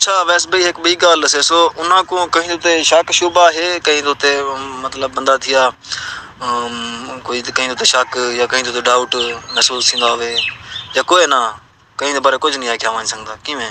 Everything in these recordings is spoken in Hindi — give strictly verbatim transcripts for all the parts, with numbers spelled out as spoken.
अच्छा वैसे भाई एक बी गल से सो उन्हां को कहीं तो शक शुबा है, कहीं तो मतलब बंदा थिया कोई कहीं तो शक या कहीं तो डाउट महसूस थींदा होवे या कोई ना कहीं तो बारे कुछ नहीं आख्या वन सकदा किवें?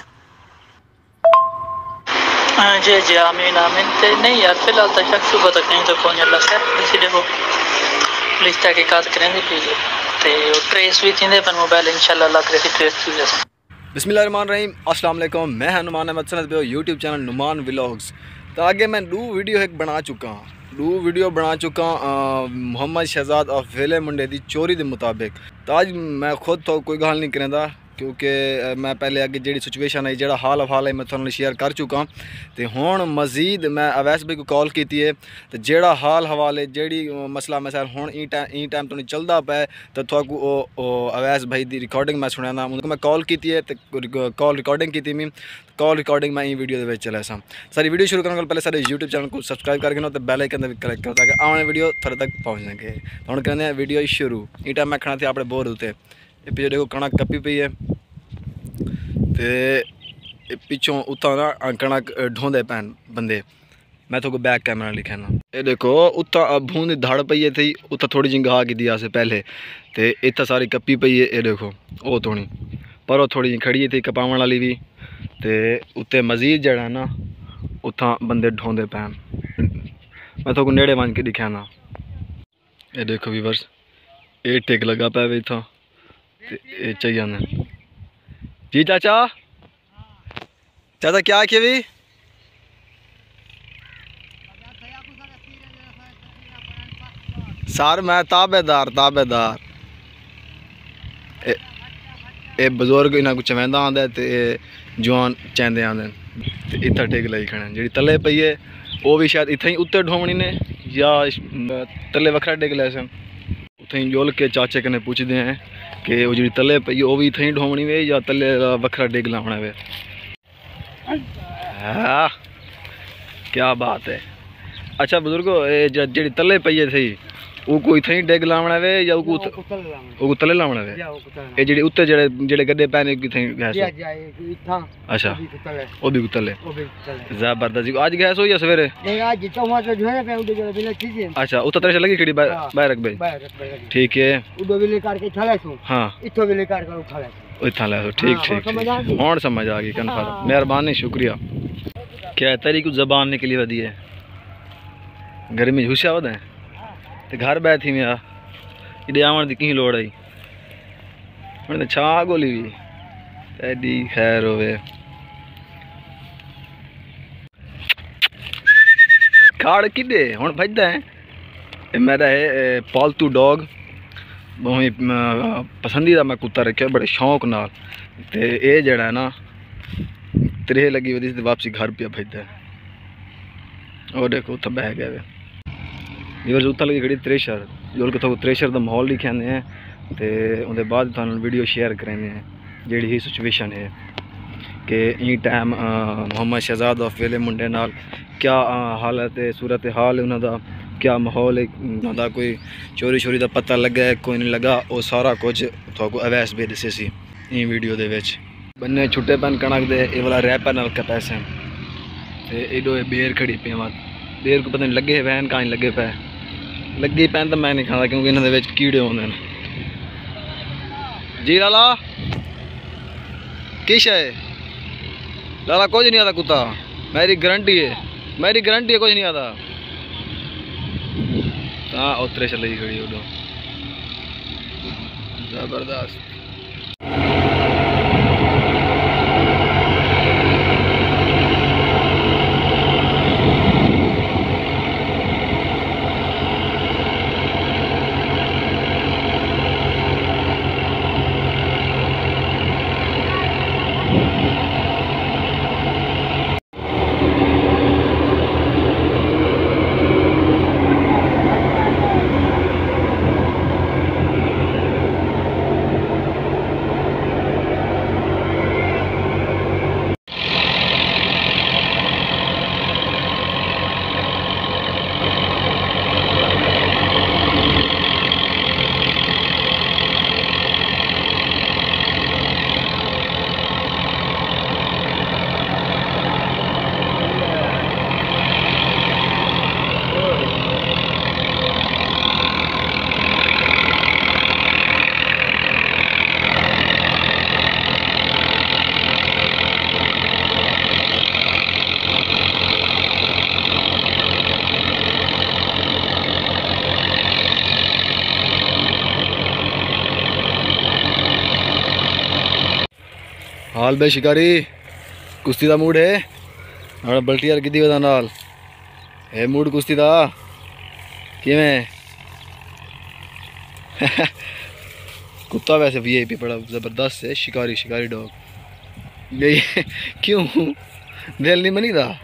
जी जी आमीन आमीन। ते नहीं यार फिलहाल तो शक शुबा तो कहीं तो कोई अल्लाह से इसी देखो पुलिस तहकीकात करेंगे फिर ते ट्रेस भी थींदे पर मोबाइल इंशाल्लाह अल्लाह करे ट्रेस थी जैसे। बिस्मिल्लाहिर्रहमानिर्रहीम, अस्सलाम वालेकुम। मैं हूं नुमान अहमद सनद पे यूट्यूब चैनल नुमान व्लॉग्स। तो आगे मैं दो वीडियो एक बना चुका हूँ दो वीडियो बना चुका मोहम्मद शहजाद और वेले मुंडे की चोरी के मुताबिक। तो आज मैं खुद तो कोई गल नहीं करेंदा क्योंकि मैं पहले अगे जी सिचुएशन है जो हाल हवाल है मैं थोड़ा शेयर कर चुका। तो हुण मजीद मैं अवैस भाई को कॉल की है तो जोड़ा हाल हवाल है जी मसला मसाइल हुण ई टाइम ई टाइम तो नहीं चलता पे तो थोड़ा अवैस भाई की रिकॉर्डिंग मैं सुना उनको मैं कॉल की है तो कॉल रिकॉर्डिंग की मैं कॉल रिकॉर्डिंग मैं वीडियो के चले सा। सारी वीडियो शुरू करने पहले सारे यूट्यूब चैनल को सबसक्राइब करके तो बेल आइकन भी क्लिक करो ताकि आने वीडियो थोड़े तक पहुँच सके। तो हम कहते हैं वीडियो शुरू। ई टाइम मैं खड़ा थी अपने बोर होते पिछले देखो कणक कपी पई है तो पिछों उतना ना कणक ढोंदे पैन बंदे। मैं तो बैक कैमरा लिखा ना ये देखो उतना भून की धड़ पई थी उतना थोड़ी जी घा की दिया से पहले तो इतना सारी कपी पई है। ये देखो वो थोड़ी पर वो थोड़ी जी खड़ी थी कपावन वाली भी तो उत्ते मजीद जड़ा ना उतना बंदे ढोंदे पैन। मैं तो नेड़े बन के दिखा ना ये देखो व्यूअर्स ये टिक लगा पा भी था ये चाहिए ना जी चाचा चाचा क्या किया भी सार मैं ताबेदार ताबेदार ये बजुर्ग इन्होंने कुछ चवेंदा आंदा तो जवान चैंदे आंदे तो इतना टिक लाई खड़े जी तले पई है वो भी शायद इतना ही उत्ते ढोवनी ने या तले वखरा टिक ले सन उत जोल के चाचे कने पूछते हैं कि वो जी तले पई वो भी इतना ही ढोवनी वे या तले वखरा टिक लावना वे। हाँ क्या बात है। अच्छा बुजुर्गो जी तले पई थी वो कोई इतना ही डेग लावना वे या वो तले लावना वे ये जी उत्ते जेड़े जेड़े गड्डे पैने गैस। अच्छा वो भी तले जबरदस्त। आज गैस हो या सवेरे? अच्छा उतना तरह से लगी खड़ी बाहर रख भाई ठीक है हाँ इतना ले ठीक ठीक हूँ समझ आ गई कन्फर्म मेहरबानी शुक्रिया। क्या तरीक जबान निकली वधी है गर्मी हुशिया वध है तो घर बैठी में आ इधे आवन की कहीं लोड़ आई मैंने छा गोली भी एडी खैर होवे खाड़ किदे हुण भजदा है मेरा है पालतू डॉग पसंदीदा मैं कुत्ता रखा बड़े शौक नाल ते ये जड़ा है ना त्रेह लगी वधी वापसी घर पे भजदा है और देखो उत्थे बह गया वे व्यूअर्स उत्थे लगी खड़ी त्रेशर जोल के थोड़ा त्रेशर का माहौल दिखाने हैं तो उनके बाद थानू वीडियो शेयर करेंगे जी ही सिचुएशन है कि ई टाइम मोहम्मद शहजाद और वेले मुंडे नाल क्या हालत है सूरत हाल है उन्होंने क्या माहौल है उन्होंने कोई चोरी चोरी का पता लगा है कोई नहीं लगा वो सारा कुछ थोड़ा अवैस भी दसे सी ई वीडियो दे विच बन्ने छुट्टे पैन कणक दे ये वाला रैपर नाल पैसे तो एडो बेर खड़ी पे बेर को पता नहीं लगे वैन कहीं लगे पे लगे पैन तो मैं नहीं खाता क्योंकि इन्होंने कीड़े होंगे जी लाला किश है लाला कुछ नहीं आता कुत्ता मेरी गारंटी है मेरी गारंटी है कुछ नहीं आता। हाँ उतरे चल खड़ी उडो जबरदस्त। नाल बे शिकारी कुश्ती का मूड है और बल्टी यार कितनी बता नाल है मूड कुश्ती का किवें कुत्ता वैसे वी आई पी बड़ा ज़बरदस्त है शिकारी शिकारी डॉग ये क्यों दिल नहीं बनी था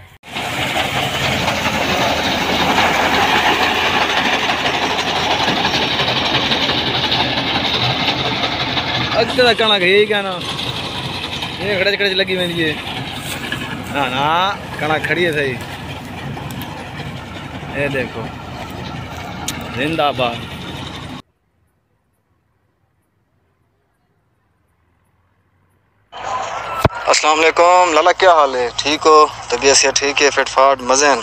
अगर कहना यही कहना ये खड़े खड़े लगी मेरी ये ना ना कहना खड़ी है सही ये देखो जिंदाबाद। अस्सलाम वालेकुम लाला, क्या हाल है? ठीक हो? तबीयत से ठीक है? फिट फाट मजे हैं?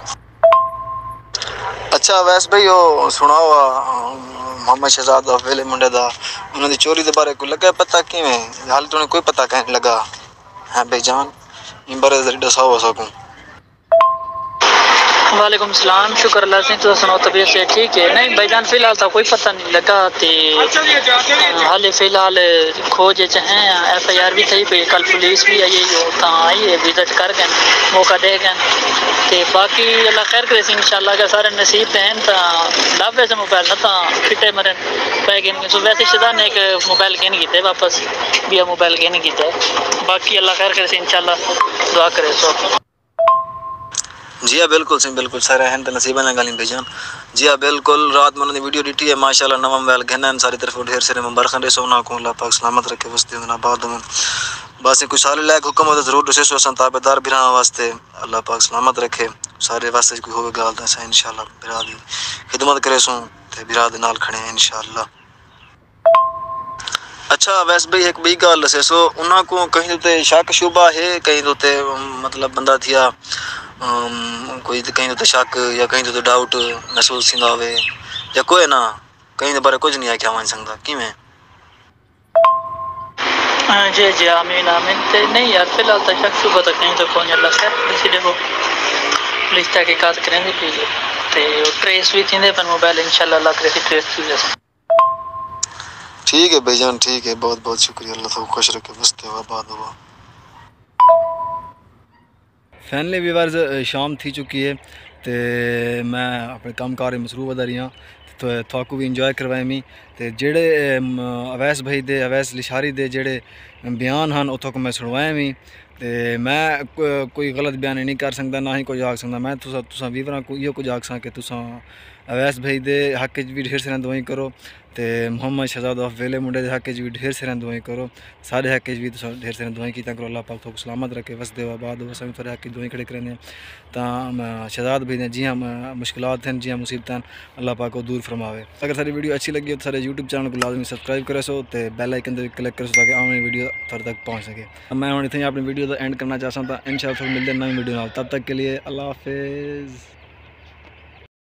अच्छा वैसे भाई वो सुनाओ मोहम्मद शहजाद वेले मुंडे दा उन्होंने चोरी के बारे को लगा पता किवें हाल तो कोई पता कहने लगा है भाई जान इन बारे जरी दसाओ हो सकूं। वालेकुम सलाम, शुक्र अल्लाह से। तो सुनो तबीयत से ठीक है? नहीं भाईजान फिलहाल तो कोई पता नहीं लगा ते हाले फिलहाल खोज च हैं। एफ आई आर भी थी पे कल पुलिस भी आई है तो आई है विजिट कर गए मौका दे गए ते बाकी अल्लाह खैर करे इंशाल्लाह का सारे नसीब पे हैं तो लाभे से मोबाइल ना तो फिटे मरन पै गए। सो वैसे शहजाद ने एक मोबाइल गेन किया वापस भी मोबाइल गेन किया बाकी अल्लाह खैर करे इंशाल्लाह दुआ करे। सो जी हाँ बिल्कुल सी बिल्कुल सारे हैं तो नसीबा ना गाली भेजान। जी हाँ बिल्कुल रात में उन्होंने वीडियो डिटी है माशाल्लाह नवा मोबाइल घना सारी तरफ ढेर सारे मुबारक दे सोना को अल्लाह पाक सलामत रखे वस्ते ना बाद में बस कुछ सारे लायक हुक्म हो जरूर दसे सो ताबेदार बिरा वास्ते अल्लाह पाक सलामत रखे सारे वास्ते कोई होवे गाल दा इंशाल्लाह बिरा दी खिदमत करे सो ते बिरा दे नाल खड़े इंशाल्लाह। अच्छा वैसे भाई एक बी गल दसे सो उन्हां को कहीं तो शक शुबा है कहीं तो मतलब बंदा थिया कोई कहीं तो शक या कहीं तो डाउट महसूस थींदा होवे या कोई ना कहीं बारे कुछ नहीं आख्या वन सकता किवें? जी जी आमीन आमीन। ते नहीं यार फिलहाल तो शक शुबा तो कहीं तो कोई अल्लाह खैर इसी देखो पुलिस तहकीकात करेंगे पी ते ट्रेस भी थींदे पर मोबाइल इंशाल्लाह अल्लाह करे ट्रेस थी जैसे। ठीक है भाईजान ठीक है बहुत बहुत शुक्रिया अल्लाह तो खुश रखे बसते हुआ बाद हुआ। फैनली व्यूअर्स शाम थी चुकी है तो मैं अपने काम कार मसरूफ अदा रही हाँ तो थाकू भी इंजॉय करवाए मी तो जेड़े अवैस भाई दे अवैस लिशारी दे जेड़े बयान हैं उतों को मैं सुनवाए मी तो मैं कोई गलत बयान नहीं कर सकता ना ही कुछ आख सकता। मैं तुसा तुसा व्यूअरां को इहो कुछ आख कि तुसा अवैस भाई दे हक भी ढेर सारी दुआई करो तो मोहम्मद शहजाद ऑफ वेले मुंडे के हक भी ढेर सारी दुआई करो सारे हक भी तुसा ढेर सारी दुआई की करो अल्लाह पाक थोक सलामत रखे वसदे हो बाद हो असां थोड़े हक दुआई खड़े करें तो शहजाद भाई ने जियां मुश्किलात हैं जियां मुसीबत हैं अल्लाह पाक को दूर फरमावे। अगर सारी वीडियो अच्छी लगी हो तो सारे यूट्यूब चैनल को लाजमी सब्सक्राइब करे सो तो बैल आइकन पर क्लिक करो ताकि आने वाली वीडियो थोड़े तक पहुँच सके। मैं हम इतनी अपनी वीडियो का एंड करना चाहता हूँ इंशाअल्लाह मिलते नई वीडियो तब तक के लिए अल्लाह हाफिज़।